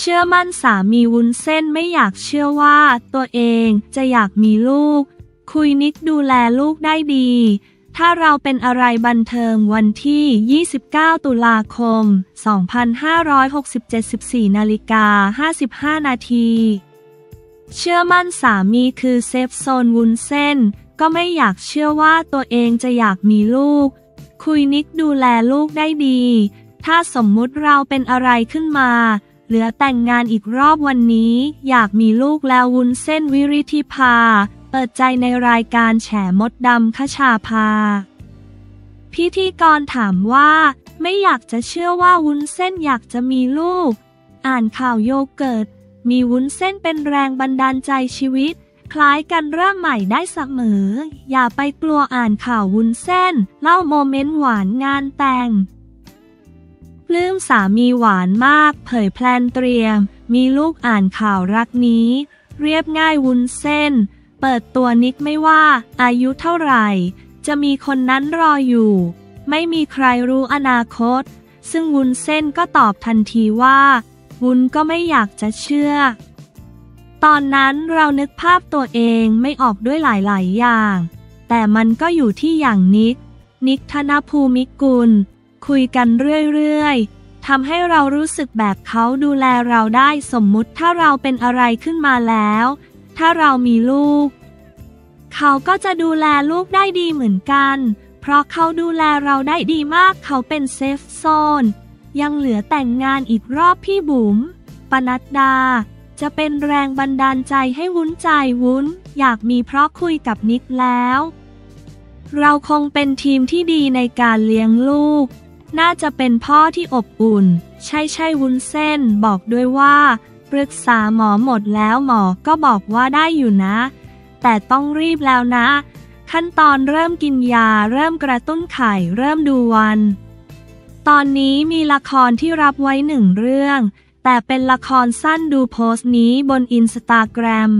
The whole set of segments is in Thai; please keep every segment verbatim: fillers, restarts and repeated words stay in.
ชื่อมั่นสามีวุ้นเส้นไม่อยากเชื่อว่าตัวเองจะอยากมีลูกคุยนิกดูแลลูกได้ดีถ้าเราเป็นอะไรบันเทิงวันที่ ยี่สิบเก้า ตุลาคม สองพันห้าร้อยหกสิบเจ็ด สิบสี่ นาฬิกา ห้าสิบห้า นาทีเชื่อมั่นสามีคือเซฟโซนวุ้นเส้นก็ไม่อยากเชื่อว่าตัวเองจะอยากมีลูกคุยนิกดูแลลูกได้ดีถ้าสมมุติเราเป็นอะไรขึ้นมาเหลือแต่งงานอีกรอบวันนี้อยากมีลูกแล้ววุ้นเส้นวิริธิภาเปิดใจในรายการแฉมดดำคชาภาพิธีกรถามว่าไม่อยากจะเชื่อว่าวุ้นเส้นอยากจะมีลูกอ่านข่าวโยเกิร์ตมีวุ้นเส้นเป็นแรงบันดาลใจชีวิตคล้ายกันเริ่มใหม่ได้เสมออย่าไปกลัวอ่านข่าววุ้นเส้นเล่าโมเมนต์หวานงานแต่งปลื้มสามีหวานมากเผยแพลนเตรียมมีลูกอ่านข่าวรักนี้เรียบง่ายวุ้นเส้นเปิดตัวนิกไม่ว่าอายุเท่าไหร่จะมีคนนั้นรออยู่ไม่มีใครรู้อนาคตซึ่งวุ้นเส้นก็ตอบทันทีว่าวุ้นก็ไม่อยากจะเชื่อตอนนั้นเรานึกภาพตัวเองไม่ออกด้วยหลายๆอย่างแต่มันก็อยู่ที่อย่างนิกนิกธนภูมิกุลคุยกันเรื่อยๆทำให้เรารู้สึกแบบเขาดูแลเราได้สมมุติถ้าเราเป็นอะไรขึ้นมาแล้วถ้าเรามีลูกเขาก็จะดูแลลูกได้ดีเหมือนกันเพราะเขาดูแลเราได้ดีมากเขาเป็นเซฟโซนยังเหลือแต่งงานอีกรอบพี่บุ๋มปนัดดาจะเป็นแรงบันดาลใจให้วุ้นใจวุ้นอยากมีเพราะคุยกับนิกแล้วเราคงเป็นทีมที่ดีในการเลี้ยงลูกน่าจะเป็นพ่อที่อบอุ่นใช่ใช่วุ้นเส้นบอกด้วยว่าปรึกษาหมอหมดแล้วหมอก็บอกว่าได้อยู่นะแต่ต้องรีบแล้วนะขั้นตอนเริ่มกินยาเริ่มกระตุ้นไข่เริ่มดูวันตอนนี้มีละครที่รับไว้หนึ่งเรื่องแต่เป็นละครสั้นดูโพสต์นี้บนอินสตาแกรม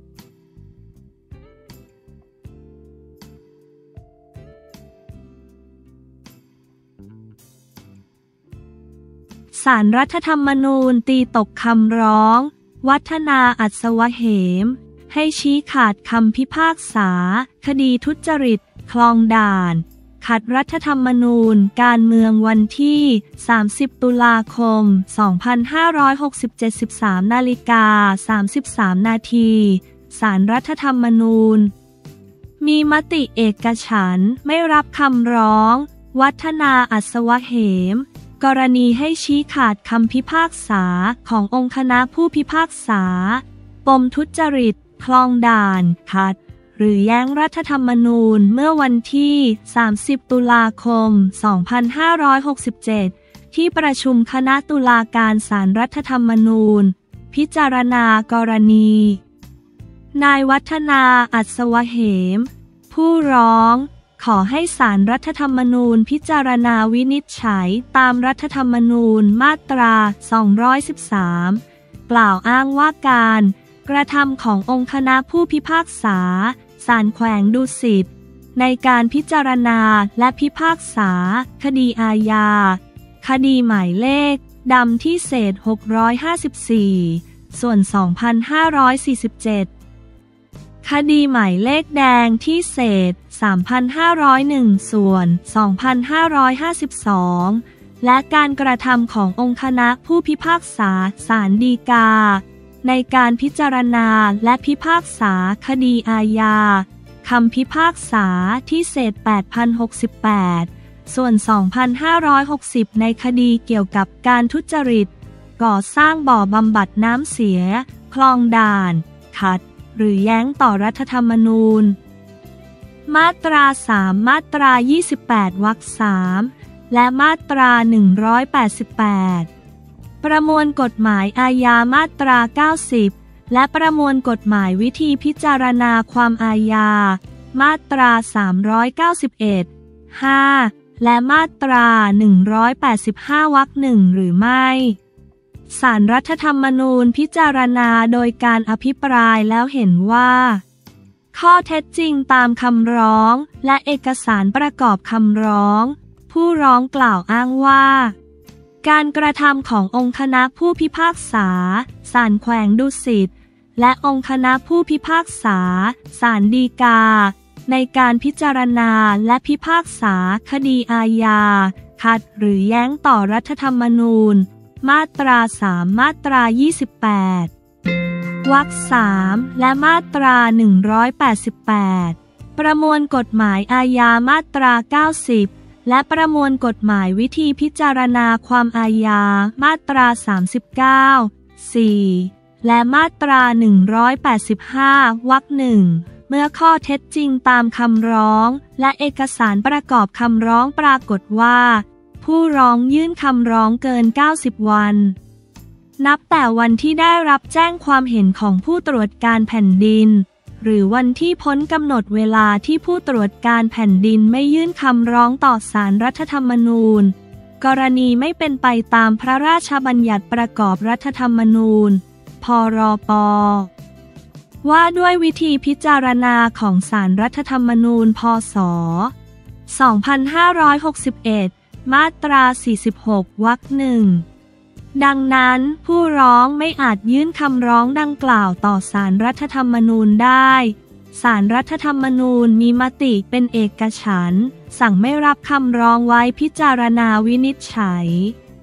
ศาลรัฐธรรมนูญตีตกคำร้องวัฒนาอัศวเหมให้ชี้ขาดคำพิพากษาคดีทุจริตคลองด่านขัดรัฐธรรมนูญการเมืองวันที่ สามสิบ ตุลาคม สองพันห้าร้อยหกสิบเจ็ด สิบสาม นาฬิกา สามสิบสาม นาทีศาลรัฐธรรมนูญมีมติเอกฉันท์ไม่รับคำร้องวัฒนาอัศวเหมกรณีให้ชี้ขาดคำพิพากษาขององค์คณะผู้พิพากษาปมทุจริตคลองด่านขัดหรือแย้งรัฐธรรมนูญเมื่อวันที่ สามสิบ ตุลาคม สองพันห้าร้อยหกสิบเจ็ด ที่ประชุมคณะตุลาการศาลรัฐธรรมนูญพิจารณากรณีนายวัฒนาอัศวเหมผู้ร้องขอให้ศาลรัฐธรรมนูญพิจารณาวินิจฉัยตามรัฐธรรมนูญมาตรา สองร้อยสิบสาม กล่าวอ้างว่าการกระทำขององค์คณะผู้พิพากษาศาลแขวงดุสิตในการพิจารณาและพิพากษาคดีอาญาคดีหมายเลขดำที่เศษหกร้อยห้าสิบสี่ ส่วน สองพันห้าร้อยสี่สิบเจ็ด คดีหมายเลขแดงที่เศษ สามพันห้าร้อยเอ็ด ส่วน สองพันห้าร้อยห้าสิบสอง และการกระทำขององค์คณะผู้พิพากษาศาลฎีกาในการพิจารณาและพิพากษาคดีอาญาคำพิพากษาที่เศษ แปดพันหกสิบแปด ส่วน สองพันห้าร้อยหกสิบ ในคดีเกี่ยวกับการทุจริตก่อสร้างบ่อบำบัดน้ำเสียคลองด่านขัดหรือแย้งต่อรัฐธรรมนูญมาตรา สาม มาตรา ยี่สิบแปด วรรค สาม และมาตรา หนึ่งร้อยแปดสิบแปดประมวลกฎหมายอาญามาตรา เก้าสิบ และประมวลกฎหมายวิธีพิจารณาความอาญามาตรา สามร้อยเก้าสิบเอ็ด ห้า และมาตรา หนึ่งร้อยแปดสิบห้า วรรค หนึ่ง หรือไม่ศาลรัฐธรรมนูญพิจารณาโดยการอภิปรายแล้วเห็นว่าข้อเท็จจริงตามคำร้องและเอกสารประกอบคำร้องผู้ร้องกล่าวอ้างว่าการกระทำขององค์คณะผู้พิพากษาศาลแขวงดุสิตและองค์คณะผู้พิพากษาศาลฎีกาในการพิจารณาและพิพากษาคดีอาญาขัดหรือแย้งต่อรัฐธรรมนูญมาตราสามมาตรายี่สิบแปดวรรคสามและมาตราหนึ่งร้อยแปดสิบแปดประมวลกฎหมายอาญามาตราเก้าสิบและประมวลกฎหมายวิธีพิจารณาความอาญามาตราสามสิบเก้า สี่และมาตราหนึ่งร้อยแปดสิบห้าวรรคหนึ่งเมื่อข้อเท็จจริงตามคำร้องและเอกสารประกอบคำร้องปรากฏว่าผู้ร้องยื่นคำร้องเกินเก้าสิบวันนับแต่วันที่ได้รับแจ้งความเห็นของผู้ตรวจการแผ่นดินหรือวันที่พ้นกำหนดเวลาที่ผู้ตรวจการแผ่นดินไม่ยื่นคำร้องต่อศาลรัฐธรรมนูญกรณีไม่เป็นไปตามพระราชบัญญัติประกอบรัฐธรรมนูญพรป.ว่าด้วยวิธีพิจารณาของศาลรัฐธรรมนูญพ.ศ. สองพันห้าร้อยหกสิบเอ็ดมาตราสี่สิบหกวรรคหนึ่งดังนั้นผู้ร้องไม่อาจยื่นคำร้องดังกล่าวต่อศาลรัฐธรรมนูญได้ศาลรัฐธรรมนูญมีมติเป็นเอกฉันท์สั่งไม่รับคำร้องไว้พิจารณาวินิจฉัย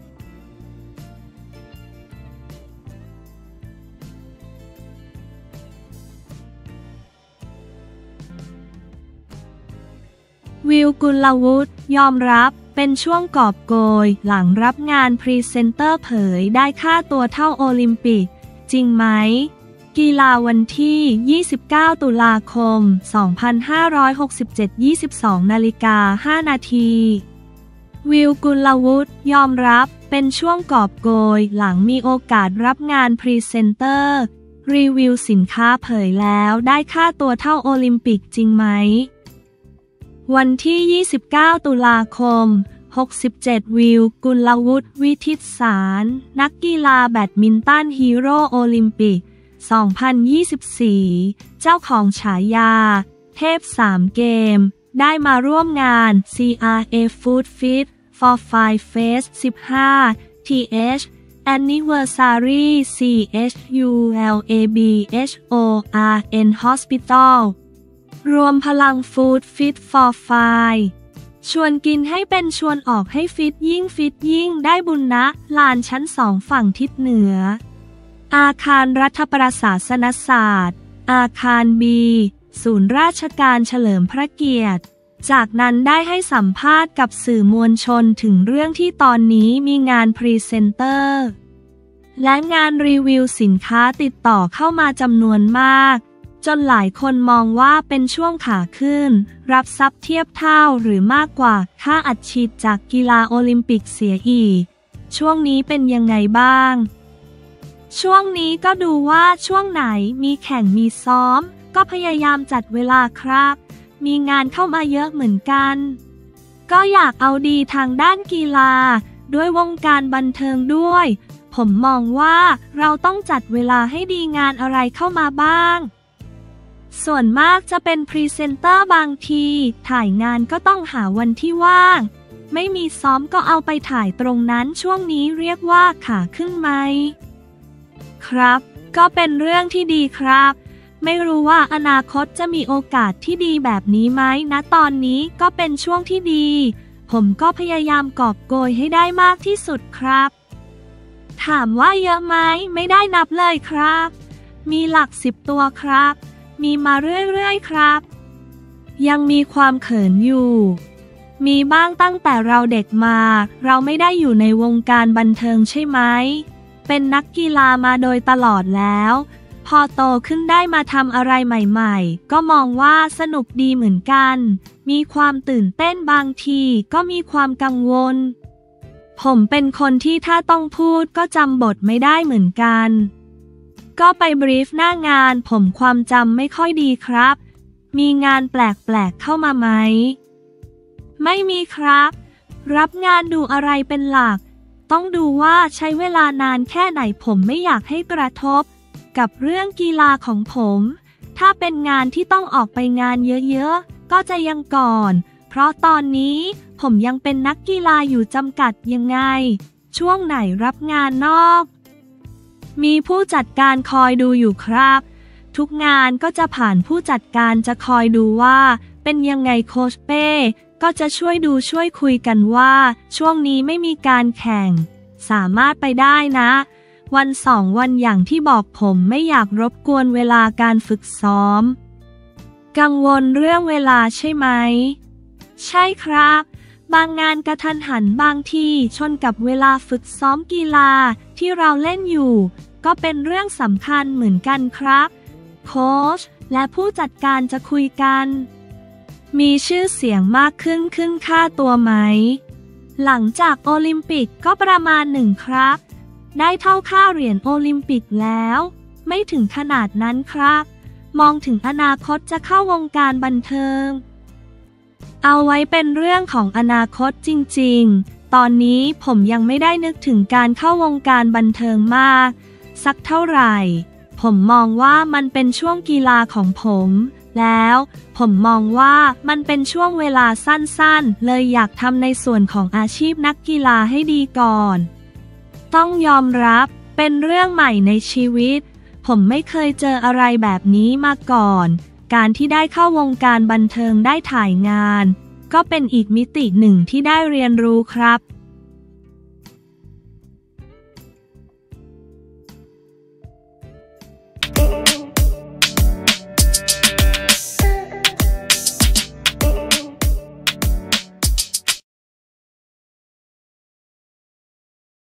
วิว กุลวุฒิยอมรับเป็นช่วงกอบโกยหลังรับงานพรีเซนเตอร์เผยได้ค่าตัวเท่าโอลิมปิกจริงไหมกีฬาวันที่ ยี่สิบเก้า ตุลาคม สองพันห้าร้อยหกสิบเจ็ด ยี่สิบสอง นาฬิกา ห้า นาทีวิว กุลวุฒิยอมรับเป็นช่วงกอบโกยหลังมีโอกาสรับงานพรีเซนเตอร์รีวิวสินค้าเผยแล้วได้ค่าตัวเท่าโอลิมปิกจริงไหมวันที่ ยี่สิบเก้า ตุลาคม หกสิบเจ็ด วิว กุลวุฒิ วิทิตสาร นักกีฬาแบดมินตันฮีโร่โอลิมปิก สองพันยี่สิบสี่ เจ้าของฉายา เทพสามเกม ได้มาร่วมงาน ซี อาร์ เอ Food Fit for Five Fest สิบห้า ที เอช Anniversary ซี เอช ยู แอล เอ บี เอช โอ อาร์ เอ็น Hospitalรวมพลังฟู้ดฟิต for Five ชวนกินให้เป็นชวนออกให้ฟิตยิ่งฟิตยิ่งได้บุญนะลานชั้นสองฝั่งทิศเหนืออาคารรัฐประศาสนศาสตร์อาคารบีศูนย์ราชการเฉลิมพระเกียรติจากนั้นได้ให้สัมภาษณ์กับสื่อมวลชนถึงเรื่องที่ตอนนี้มีงานพรีเซนเตอร์และงานรีวิวสินค้าติดต่อเข้ามาจำนวนมากจนหลายคนมองว่าเป็นช่วงขาขึ้นรับทรัพย์เทียบเท่าหรือมากกว่าค่าอัดฉีดจากกีฬาโอลิมปิกเสียอีกช่วงนี้เป็นยังไงบ้างช่วงนี้ก็ดูว่าช่วงไหนมีแข่งมีซ้อมก็พยายามจัดเวลาครับมีงานเข้ามาเยอะเหมือนกันก็อยากเอาดีทางด้านกีฬาด้วยวงการบันเทิงด้วยผมมองว่าเราต้องจัดเวลาให้ดีงานอะไรเข้ามาบ้างส่วนมากจะเป็นพรีเซนเตอร์บางทีถ่ายงานก็ต้องหาวันที่ว่างไม่มีซ้อมก็เอาไปถ่ายตรงนั้นช่วงนี้เรียกว่าขาขึ้นไหมครับก็เป็นเรื่องที่ดีครับไม่รู้ว่าอนาคตจะมีโอกาสที่ดีแบบนี้ไหมนะตอนนี้ก็เป็นช่วงที่ดีผมก็พยายามกอบโกยให้ได้มากที่สุดครับถามว่าเยอะไหมไม่ได้นับเลยครับมีหลักสิบตัวครับมีมาเรื่อยๆครับยังมีความเขินอยู่มีบ้างตั้งแต่เราเด็กมาเราไม่ได้อยู่ในวงการบันเทิงใช่ไหมเป็นนักกีฬามาโดยตลอดแล้วพอโตขึ้นได้มาทำอะไรใหม่ๆก็มองว่าสนุกดีเหมือนกันมีความตื่นเต้นบางทีก็มีความกังวลผมเป็นคนที่ถ้าต้องพูดก็จำบทไม่ได้เหมือนกันก็ไปบรีฟหน้างานผมความจำไม่ค่อยดีครับมีงานแปลกๆเข้ามาไหมไม่มีครับรับงานดูอะไรเป็นหลักต้องดูว่าใช้เวลานานแค่ไหนผมไม่อยากให้กระทบกับเรื่องกีฬาของผมถ้าเป็นงานที่ต้องออกไปงานเยอะๆก็จะยังก่อนเพราะตอนนี้ผมยังเป็นนักกีฬาอยู่จำกัดยังไงช่วงไหนรับงานนอก มีผู้จัดการคอยดูอยู่ครับ ทุกงานก็จะผ่านผู้จัดการจะคอยดูว่าเป็นยังไงโค้ชเป้ก็จะช่วยดูช่วยคุยกันว่าช่วงนี้ไม่มีการแข่งสามารถไปได้นะ วันสองวันอย่างที่บอกผมไม่อยากรบกวนเวลาการฝึกซ้อมกังวลเรื่องเวลาใช่ไหมใช่ครับบางงานกระทันหันบางที่ชนกับเวลาฝึกซ้อมกีฬาที่เราเล่นอยู่ก็เป็นเรื่องสำคัญเหมือนกันครับโค้ชและผู้จัดการจะคุยกันมีชื่อเสียงมากขึ้นขึ้นค่าตัวไหมหลังจากโอลิมปิกก็ประมาณหนึ่งครับได้เท่าค่าเหรียญโอลิมปิกแล้วไม่ถึงขนาดนั้นครับมองถึงอนาคตจะเข้าวงการบันเทิงเอาไว้เป็นเรื่องของอนาคตจริงๆตอนนี้ผมยังไม่ได้นึกถึงการเข้าวงการบันเทิงมากสักเท่าไหร่ผมมองว่ามันเป็นช่วงกีฬาของผมแล้วผมมองว่ามันเป็นช่วงเวลาสั้นๆเลยอยากทำในส่วนของอาชีพนักกีฬาให้ดีก่อนต้องยอมรับเป็นเรื่องใหม่ในชีวิตผมไม่เคยเจออะไรแบบนี้มาก่อนการที่ได้เข้าวงการบันเทิงได้ถ่ายงานก็เป็นอีกมิติหนึ่งที่ได้เรียนรู้ครับ